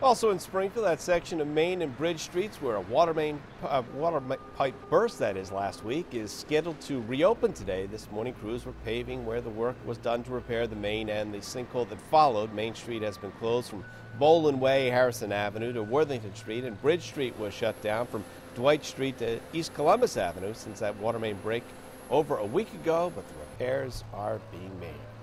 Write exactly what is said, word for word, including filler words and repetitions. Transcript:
Also in Springfield, that section of Main and Bridge Streets where a water main, uh, water pipe burst, that is, last week, is scheduled to reopen today. This morning, crews were paving where the work was done to repair the main and the sinkhole that followed. Main Street has been closed from Boland Way, Harrison Avenue to Worthington Street, and Bridge Street was shut down from Dwight Street to East Columbus Avenue since that water main break over a week ago, but the repairs are being made.